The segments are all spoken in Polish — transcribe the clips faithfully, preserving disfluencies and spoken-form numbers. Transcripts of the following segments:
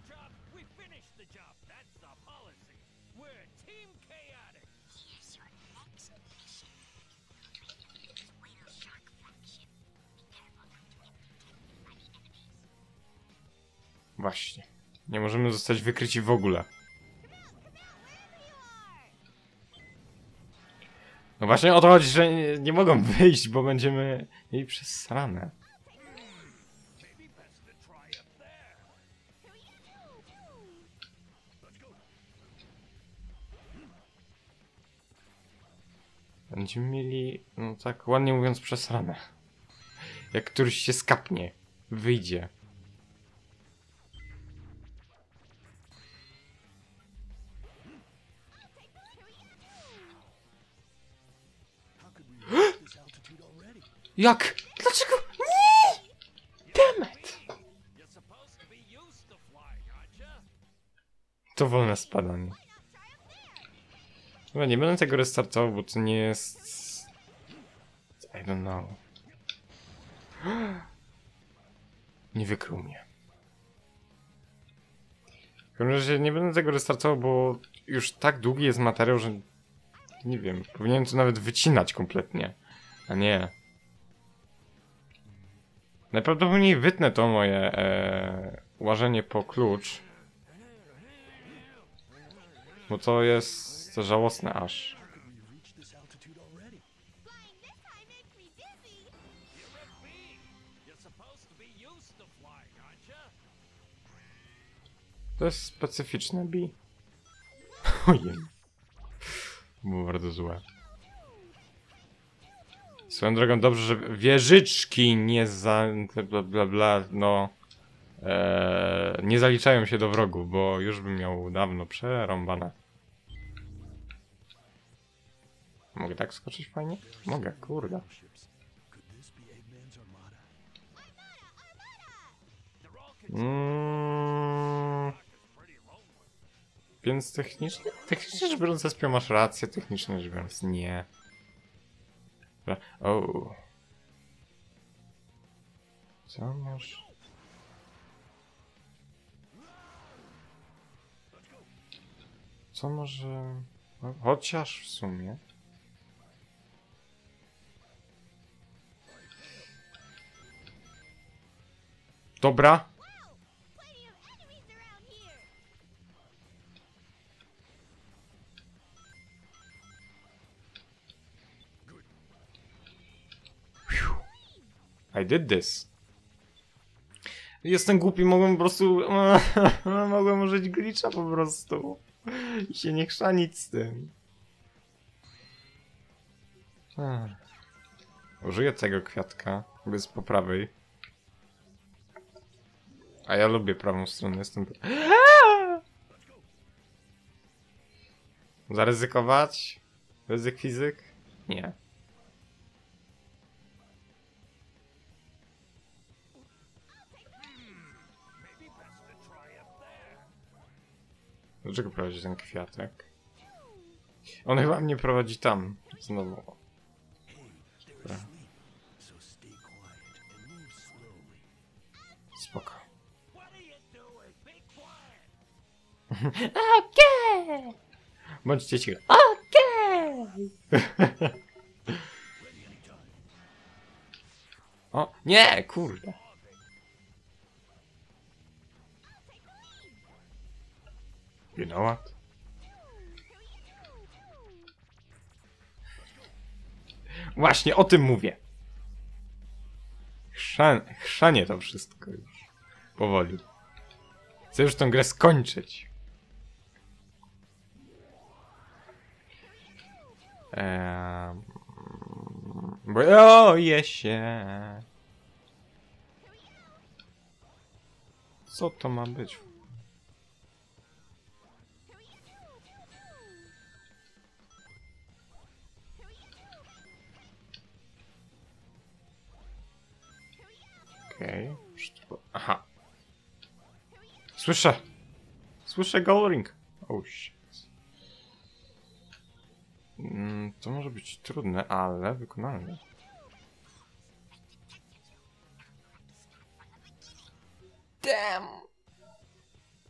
Właśnie. Nie możemy zostać wykryci w ogóle. No właśnie o to chodzi, że nie, nie mogą wyjść, bo będziemy jej przesrane. Będziemy mieli, no tak ładnie mówiąc, przesrane. Jak któryś się skapnie, wyjdzie. Jak? Dlaczego? Nie! Dammit! To wolne spadanie. Chyba nie będę tego restartował, bo to nie jest... I don't know. Nie wykrył mnie. W każdym razie nie będę tego restartował, bo już tak długi jest materiał, że... Nie wiem, powinienem to nawet wycinać kompletnie. A nie. Najprawdopodobniej wytnę to moje e, łażenie po klucz. Bo to jest żałosne aż. To jest specyficzne B. Ojej. Było bardzo złe. Swoją drogą dobrze, że wieżyczki nie za... bla bla bla, no... Ee, nie zaliczają się do wrogów, bo już bym miał dawno przerąbane. Mogę tak skoczyć fajnie? Mogę, kurde. Mm. Więc technicznie, technicznie rzecz biorąc, Espio, masz rację, technicznie rzecz biorąc, nie. O. Co masz? Co może... Chociaż w sumie... Dobra. I did this. Jestem głupi, mogłem po prostu... mogłem użyć glitcha po prostu. I się nie chrzanić z tym. Hmm. Użyję tego kwiatka, bez po prawej. A ja lubię prawą stronę, jestem... Zaryzykować? Ryzyk fizyk? Nie. Dlaczego prowadzi ten kwiatek? On chyba mnie prowadzi tam. Znowu. Dobra. Spoko. Okej! Bądźcie cicho. Okej! O, nie, kurde. You know what? Właśnie o tym mówię. Chrzan, chrzanie to wszystko już. Powoli. Chcę już tę grę skończyć. Eee, boję się. Co to ma być? Okej. Okay. Aha. Słyszę. Słyszę Goldring. Oh shit. Mm, to może być trudne, ale wykonalne. Damn.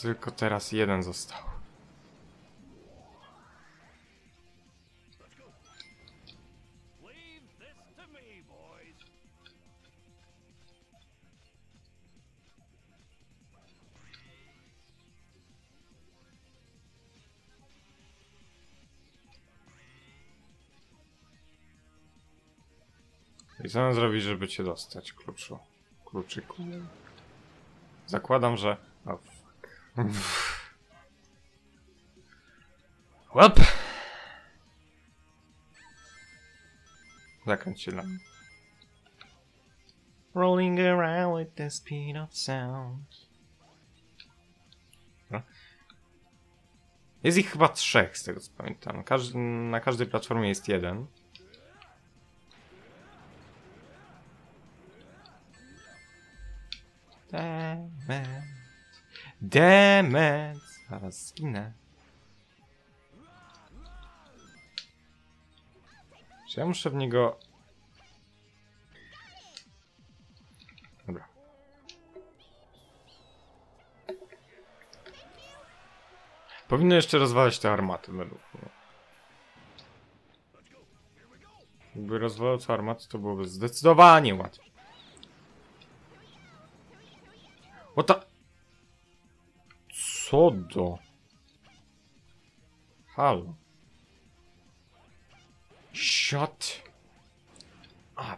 tylko teraz jeden został. I co mam zrobić, żeby cię dostać, kluczu? Kluczyku. Zakładam, że... O, oh, fuck. Łap! Zakręć się dla mnie. Rolling around with the speed of sound. No. Jest ich chyba trzech, z tego co pamiętam. Każdy, na każdej platformie jest jeden. Demet. Demet. Zaraz zginę. Czy ja muszę w niego... Dobra. Powinno jeszcze rozwalać te armaty według mnie. Jakby rozwalał te armaty, to byłoby zdecydowanie łatwiej. O ta... Co do... Halo. Shut up.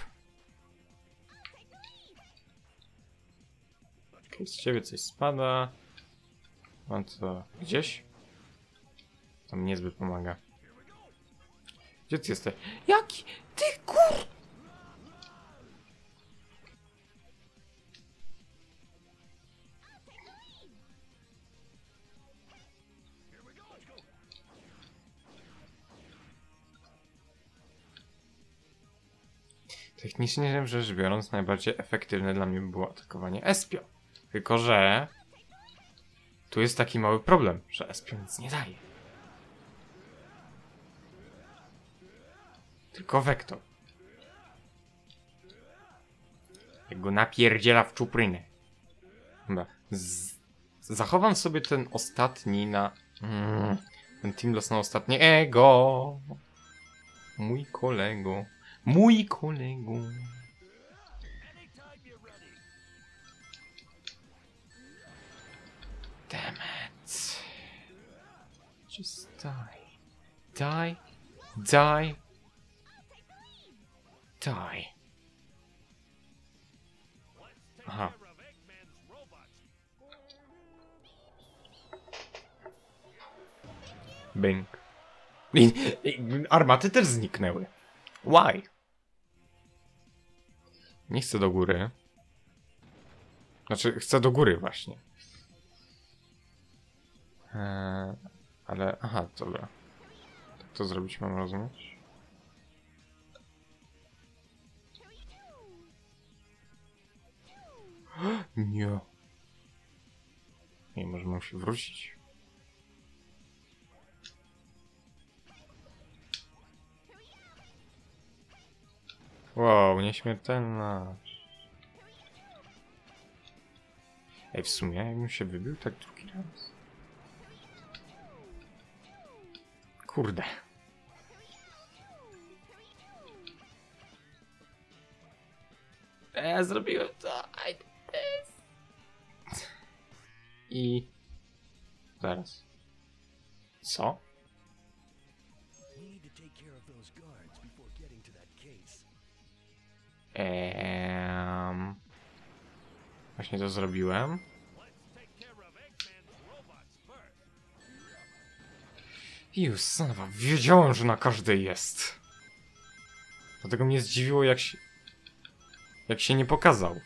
Okay, z ciebie coś spada. Mam to gdzieś? To mi niezbyt pomaga. Gdzie ty jesteś? Jaki? Ty kur... Technicznie rzecz biorąc, najbardziej efektywne dla mnie było atakowanie Espio. Tylko że... Tu jest taki mały problem, że Espio nic nie daje. Tylko Vektor. Jak go napierdziela w czuprynę. Dobra. Z... Zachowam sobie ten ostatni na... Mm, ten team loss na ostatnie ego. Mój kolego. Mój kolego. Damn it. Just die. Die. Die. Die. Aha. Bing. I, i armaty też zniknęły. Why? Nie chcę do góry. Znaczy, chcę do góry właśnie. Eee, ale... Aha, dobra. Tak to zrobić mam rozumieć? Nie. Nie, może mam się wrócić. Wow, nieśmiertelna. Ej, w sumie, jakbym się wybił tak drugi raz. Kurde. Ja zrobiłem to. I... Zaraz. Co? Eee... Właśnie to zrobiłem. You son of a... Wiedziałem, że na każdej jest. Dlatego mnie zdziwiło, jak się... Jak się nie pokazał.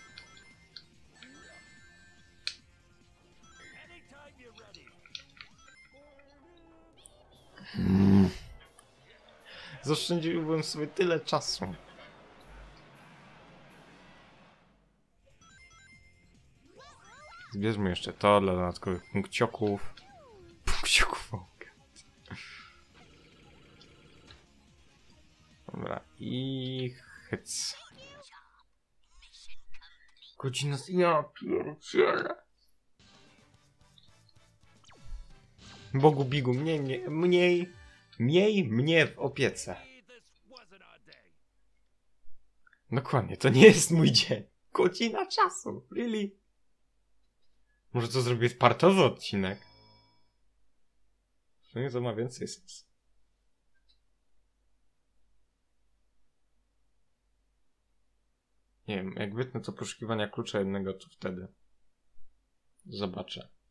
Hmm. Zaoszczędziłbym sobie tyle czasu. Zbierzmy jeszcze to dla dodatkowych punkcioków. Punkcioków, oh God. Dobra, i hyc. Godzina... Ja pierdzielę. Bogu Bigu, mniej, mniej, mniej, mniej mnie w opiece. Dokładnie, to nie jest mój dzień. Godzina czasu, really? Może to zrobię partowy odcinek? To nie to ma więcej sensu. Nie wiem, jak wytnę to poszukiwania klucza jednego, to wtedy zobaczę.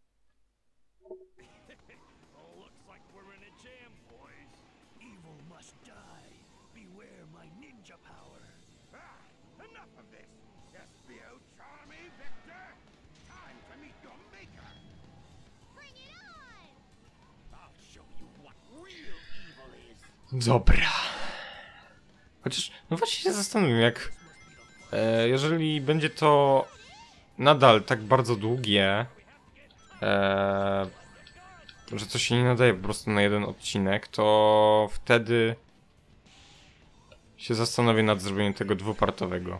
Dobra. Chociaż, no właśnie się zastanawiam, jak... E, jeżeli będzie to nadal tak bardzo długie, e, że to się nie nadaje po prostu na jeden odcinek, to wtedy się zastanowię nad zrobieniem tego dwupartowego.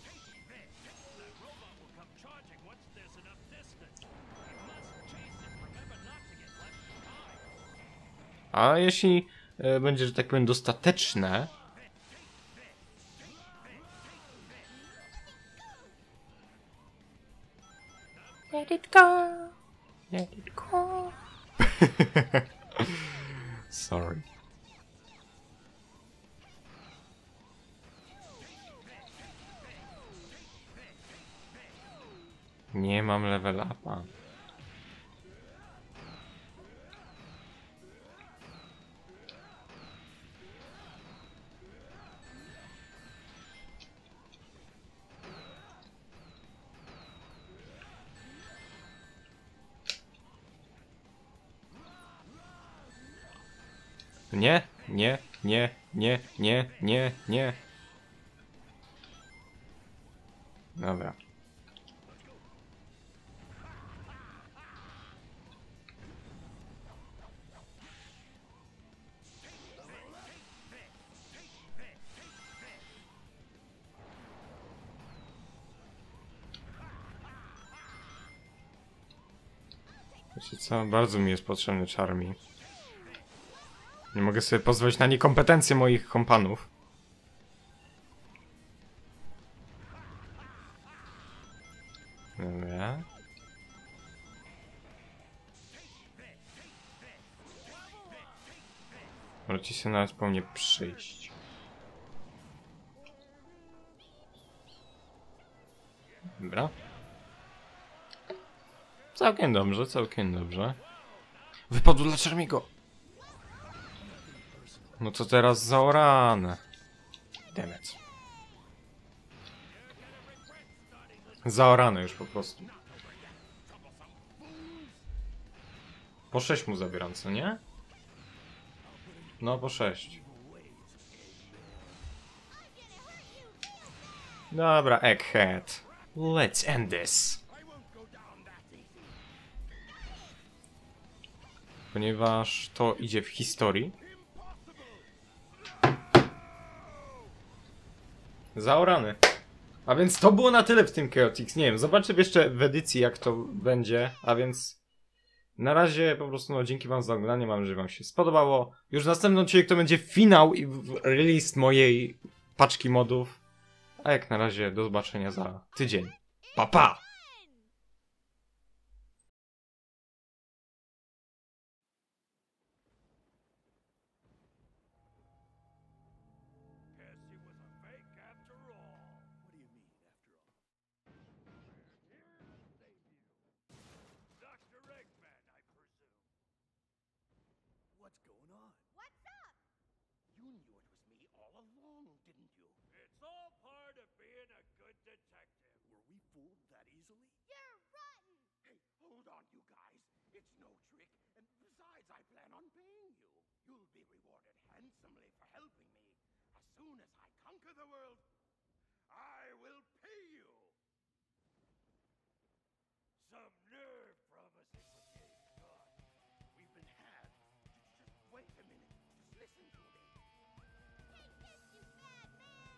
A jeśli e, będzie, że tak powiem, dostateczne, let it go, let it go. Sorry. Nie mam level upa. Nie, nie, nie, nie, nie, nie, nie. Dobra. Wiecie co? Bardzo mi jest potrzebny Charmy. Nie mogę sobie pozwolić na niekompetencje moich kompanów. Dobra. Możecie się nawet po mnie przyjść. Dobra. Całkiem dobrze, całkiem dobrze. Wypadł dla Charmiego. No to teraz zaorane. Demet. Zaorane już po prostu. Po sześć mu zabieram, co nie? No, po sześć. Dobra, Egghead. Let's end this. Ponieważ to idzie w historii. Zaorany. A więc to było na tyle w tym Chaotix. Nie wiem, zobaczę jeszcze w edycji, jak to będzie. A więc na razie po prostu no, dzięki wam za oglądanie. Mam nadzieję, że wam się spodobało. Już w następnym odcinku to będzie finał i release mojej paczki modów. A jak na razie do zobaczenia za tydzień. Pa pa! What's going on? What's up? You knew it was me all along, didn't you? It's all part of being a good detective. Were we fooled that easily? You're rotten! Hey, hold on, you guys. It's no trick, and besides, I plan on paying you. You'll be rewarded handsomely for helping me. As soon as I conquer the world, I will pay you. Some nerve promising with me. God. We've been had. Just wait a minute. Just listen to me. Take this, you bad man!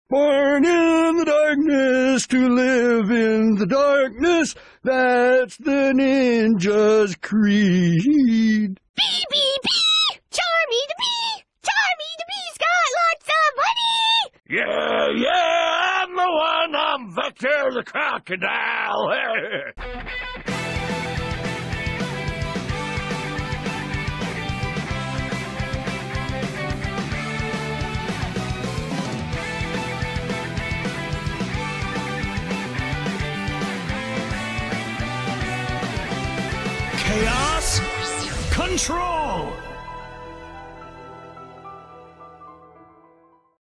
Born in the darkness to live in the darkness, that's the ninja's creed. Bee, bee, bee! Charmy the bee! Charmy the bee's got lots of money! Yeah, yeah, I'm the one. I'm Vector the crocodile. Chaos control.